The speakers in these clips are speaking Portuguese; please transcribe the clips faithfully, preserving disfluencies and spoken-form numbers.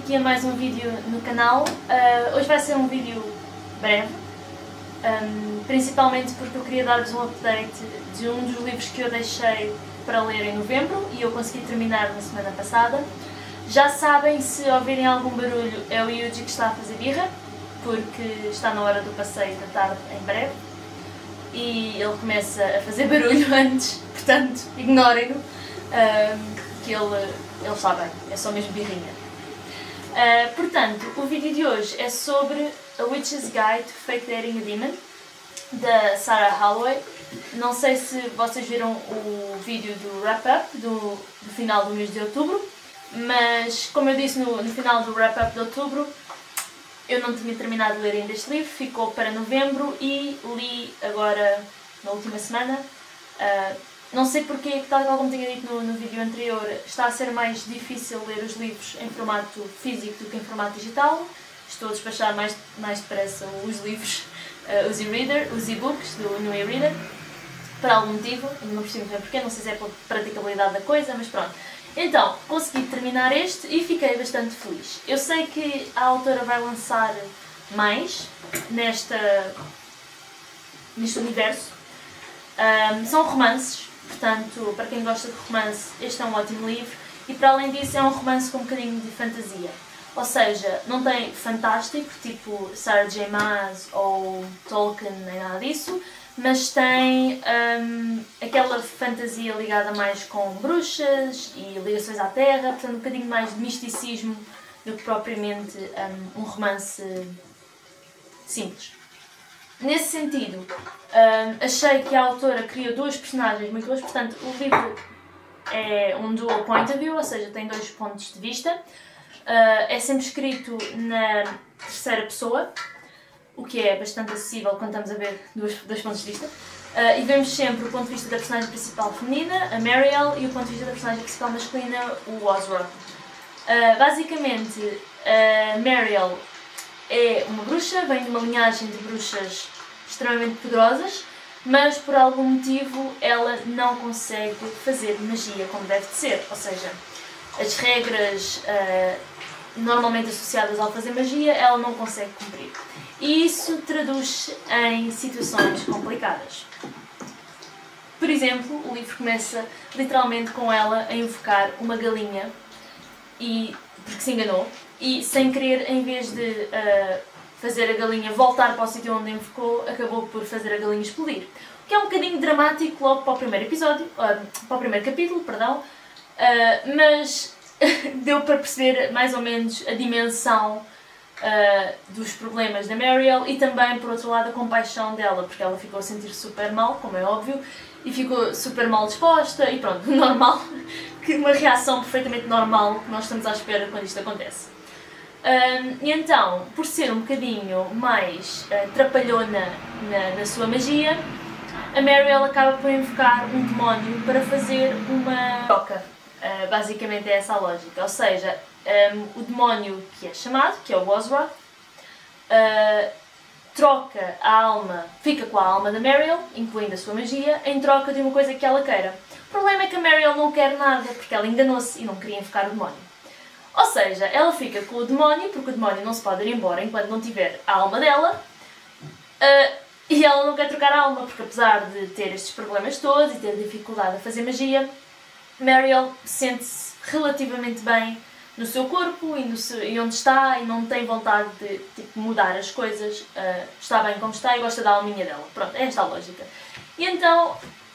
aqui a mais um vídeo no canal. Uh, hoje vai ser um vídeo breve, um, principalmente porque eu queria dar-vos um update de um dos livros que eu deixei para ler em novembro e eu consegui terminar na semana passada. Já sabem, se ouvirem algum barulho, é o Yuji que está a fazer birra, porque está na hora do passeio da tarde em breve e ele começa a fazer barulho antes, portanto ignorem-no, um, que ele, ele está bem, é só mesmo birrinha. Uh, portanto, o vídeo de hoje é sobre A Witch's Guide to Fake Dating a Demon, da Sarah Holloway. Não sei se vocês viram o vídeo do wrap-up do, do final do mês de outubro, mas como eu disse no, no final do wrap-up de outubro, eu não tinha terminado de ler ainda este livro, ficou para novembro e li agora na última semana. Uh, não sei porque, tal como tinha dito no, no vídeo anterior, está a ser mais difícil ler os livros em formato físico do que em formato digital. Estou a despachar mais, mais depressa os livros, uh, os e-reader, os e-books do New e-reader, por algum motivo, não percebo bem porquê, não sei se é pela praticabilidade da coisa, mas pronto. Então, consegui terminar este e fiquei bastante feliz. Eu sei que a autora vai lançar mais nesta, neste universo. Um, são romances, portanto, para quem gosta de romance, este é um ótimo livro. E para além disso, é um romance com um bocadinho de fantasia. Ou seja, não tem fantástico, tipo Sarah J. Maas ou Tolkien, nem nada disso, mas tem um, aquela fantasia ligada mais com bruxas e ligações à terra, portanto um bocadinho mais de misticismo do que propriamente um, um romance simples. Nesse sentido, um, achei que a autora criou duas personagens muito boas, portanto o livro é um dual point of view, ou seja, tem dois pontos de vista. Uh, é sempre escrito na terceira pessoa, o que é bastante acessível quando estamos a ver dois, dois pontos de vista. Uh, e vemos sempre o ponto de vista da personagem principal feminina, a Mariel, e o ponto de vista da personagem principal masculina, o Ozra. Uh, basicamente, a Mariel é uma bruxa, vem de uma linhagem de bruxas extremamente poderosas, mas por algum motivo ela não consegue fazer magia como deve de ser, ou seja, as regras uh, normalmente associadas ao fazer magia ela não consegue cumprir. E isso traduz-se em situações complicadas. Por exemplo, o livro começa literalmente com ela a invocar uma galinha, e, porque se enganou, e sem querer, em vez de uh, fazer a galinha voltar para o sítio onde invocou, acabou por fazer a galinha explodir. O que é um bocadinho dramático logo para o primeiro episódio, uh, para o primeiro capítulo, perdão, uh, mas deu para perceber mais ou menos a dimensão Uh, dos problemas da Mariel e também, por outro lado, a compaixão dela, porque ela ficou a sentir super mal, como é óbvio, e ficou super mal disposta e pronto, normal, que uma reação perfeitamente normal que nós estamos à espera quando isto acontece. Uh, e então, por ser um bocadinho mais uh, trapalhona na, na sua magia, a Mariel acaba por invocar um demónio para fazer uma troca. Uh, basicamente é essa a lógica, ou seja, um, o demónio que é chamado, que é o Ozra, uh, troca a alma, fica com a alma da Mariel, incluindo a sua magia, em troca de uma coisa que ela queira. O problema é que a Mariel não quer nada, porque ela enganou-se e não queria invocar o demónio. Ou seja, ela fica com o demónio, porque o demónio não se pode ir embora enquanto não tiver a alma dela, uh, e ela não quer trocar a alma, porque apesar de ter estes problemas todos e ter dificuldade a fazer magia, Mariel sente-se relativamente bem no seu corpo e, no seu, e onde está e não tem vontade de tipo, mudar as coisas, uh, está bem como está e gosta da alminha dela. Pronto, é esta a lógica. E então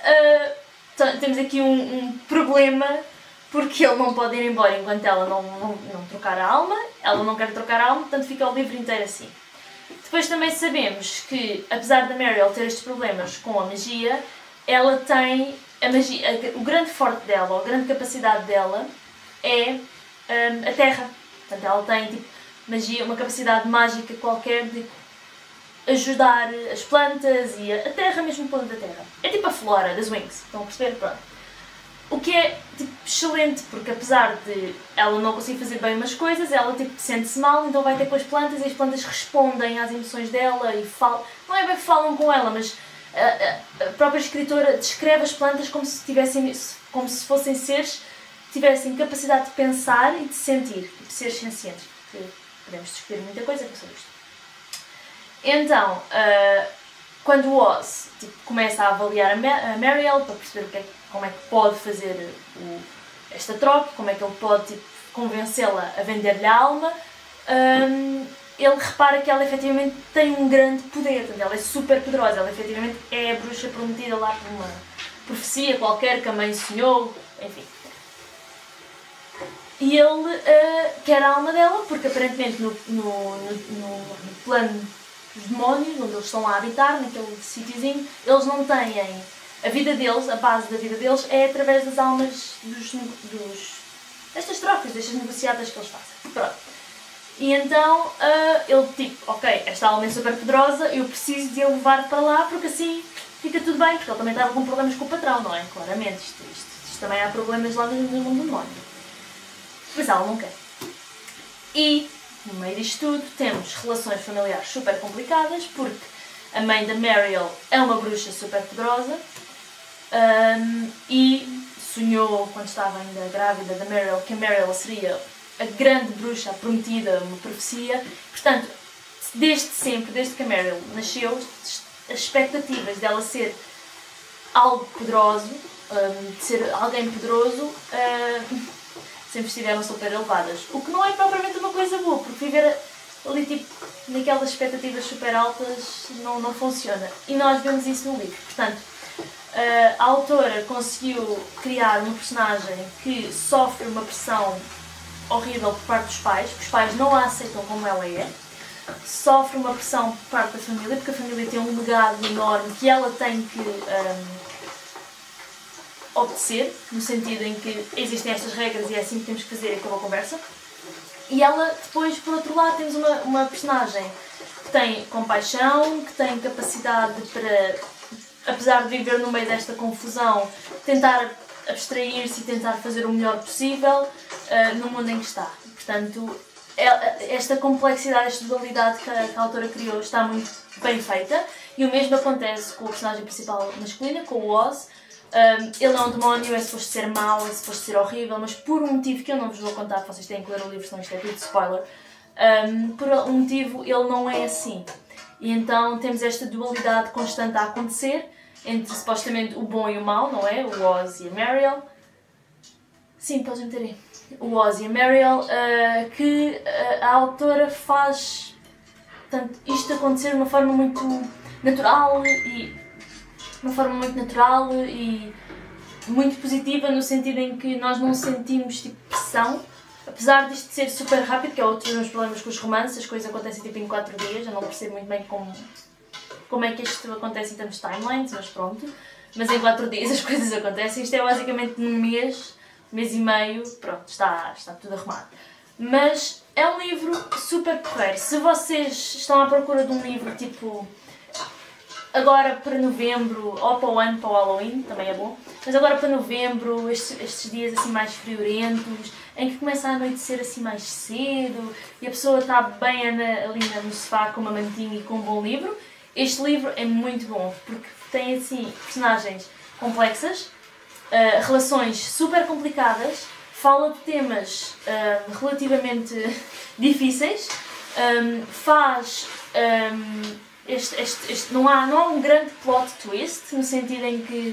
uh, temos aqui um, um problema, porque ele não pode ir embora enquanto ela não, não, não trocar a alma, ela não quer trocar a alma, portanto fica o livro inteiro assim. Depois também sabemos que, apesar da Mariel ter estes problemas com a magia, ela tem a magia, a, o grande forte dela, a grande capacidade dela é um, a terra. Portanto, ela tem tipo, magia, uma capacidade mágica qualquer de ajudar as plantas e a, a terra, mesmo o planeta da terra. É tipo a flora das Winx, estão a perceber? Pronto. O que é tipo, excelente, porque apesar de ela não conseguir fazer bem umas coisas, ela tipo, sente-se mal, então vai ter com as plantas e as plantas respondem às emoções dela e falam, não é bem que falam com ela, mas a, a própria escritora descreve as plantas como se, tivessem, como se fossem seres que tivessem capacidade de pensar e de sentir, de seres sencientes. que podemos discutir muita coisa sobre isto. Então, uh, quando o Oz tipo, começa a avaliar a, Ma a Mariel para perceber o que é, como é que pode fazer o, esta troca, como é que ele pode tipo, convencê-la a vender-lhe a alma, um, ele repara que ela efetivamente tem um grande poder, ela é super poderosa, ela efetivamente é a bruxa prometida lá por uma profecia qualquer que a mãe sonhou, enfim. E ele uh, quer a alma dela porque aparentemente no, no, no, no plano dos demónios, onde eles estão lá a habitar, naquele sítiozinho, eles não têm, a vida deles, a base da vida deles é através das almas dos, dos destas trocas, destas negociadas que eles fazem. Pronto. E então uh, ele tipo, ok, esta alma é super poderosa, eu preciso de a levar para lá porque assim fica tudo bem, porque ele também estava com problemas com o patrão, não é? Claramente, isto, isto, isto também há problemas lá no, no mundo do demónio. Mas ela não quer. E no meio disto tudo temos relações familiares super complicadas, porque a mãe da Mariel é uma bruxa super poderosa um, e sonhou, quando estava ainda grávida da Mariel, que a Mariel seria a grande bruxa prometida, uma profecia. Portanto, desde sempre, desde que a Mariel nasceu, as expectativas dela ser algo poderoso, um, de ser alguém poderoso, uh, sempre estiveram super elevadas. O que não é propriamente uma coisa boa, porque viver ali tipo naquelas expectativas super altas não, não funciona. E nós vemos isso no livro. Portanto, a autora conseguiu criar uma personagem que sofre uma pressão horrível por parte dos pais, porque os pais não a aceitam como ela é. Sofre uma pressão por parte da família, porque a família tem um legado enorme que ela tem que um, obedecer, no sentido em que existem estas regras e é assim que temos que fazer e acabou a conversa. E ela, depois, por outro lado, temos uma, uma personagem que tem compaixão, que tem capacidade para, apesar de viver no meio desta confusão, tentar abstrair-se e tentar fazer o melhor possível uh, no mundo em que está. Portanto, esta complexidade, esta dualidade que a, que a autora criou está muito bem feita. E o mesmo acontece com o personagem principal masculina, com o Oz. Um, ele é um demónio, é suposto ser mau, é suposto ser horrível, mas por um motivo que eu não vos vou contar, vocês têm que ler o livro, senão isto é tudo spoiler. Um, por um motivo ele não é assim. E então temos esta dualidade constante a acontecer entre supostamente o bom e o mau, não é? O Oz e a Mariel. Sim, podes meter aí. O Oz e a Mariel, uh, que uh, a autora faz portanto, isto acontecer de uma forma muito natural e uma forma muito natural e muito positiva, no sentido em que nós não sentimos tipo pressão, apesar disto ser super rápido, que é outro dos meus problemas com os romances, as coisas acontecem tipo em quatro dias, eu não percebo muito bem como, como é que isto acontece em termos de timelines, mas pronto, mas em quatro dias as coisas acontecem, isto é basicamente num mês, mês e meio, pronto, está, está tudo arrumado. Mas é um livro super porreiro. Se vocês estão à procura de um livro tipo agora para novembro, ou para o ano, para o Halloween, também é bom, mas agora para novembro, estes, estes dias assim mais friorentos, em que começa a anoitecer assim mais cedo e a pessoa está bem ali no sofá com uma mantinha e com um bom livro, este livro é muito bom, porque tem assim personagens complexas, uh, relações super complicadas, fala de temas uh, relativamente difíceis, um, faz... Um, Este, este, este, não, há, não há um grande plot twist, no sentido em que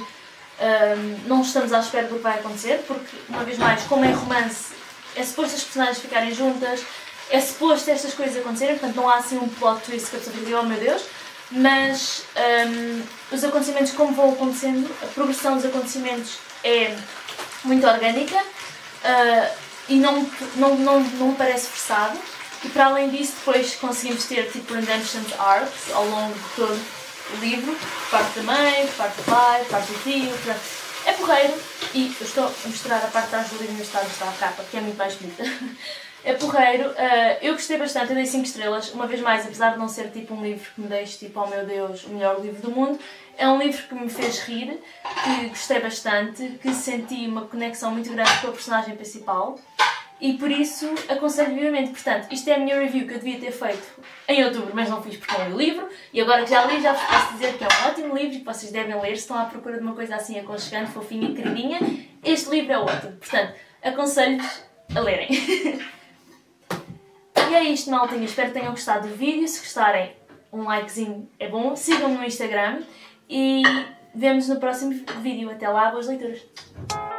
um, não estamos à espera do que vai acontecer, porque, uma vez mais, como é romance, é suposto as personagens ficarem juntas, é suposto estas coisas acontecerem, portanto não há assim um plot twist que a pessoa fica, oh meu Deus, mas um, os acontecimentos como vão acontecendo, a progressão dos acontecimentos é muito orgânica uh, e não, não, não, não me parece forçado. E para além disso, depois conseguimos ter tipo redemptions arcs ao longo de todo o livro, por parte da mãe, por parte do pai, por parte do tio, por... é porreiro, e eu estou a mostrar a parte de trás do livro, mas está a mostrar a capa, que é muito mais bonita. É porreiro, uh, eu gostei bastante, eu dei cinco estrelas, uma vez mais, apesar de não ser tipo um livro que me deixe tipo, oh meu Deus, o melhor livro do mundo, é um livro que me fez rir, que gostei bastante, que senti uma conexão muito grande com a personagem principal. E por isso aconselho vivamente. Portanto, isto é a minha review que eu devia ter feito em outubro, mas não fiz porque não li o livro. E agora que já li, já vos posso dizer que é um ótimo livro e que vocês devem ler se estão à procura de uma coisa assim aconchegante, fofinha e queridinha. Este livro é ótimo. Portanto, aconselho-vos a lerem. E é isto, maltinha. Espero que tenham gostado do vídeo. Se gostarem, um likezinho é bom. Sigam-me no Instagram e vemo-nos no próximo vídeo. Até lá, boas leituras!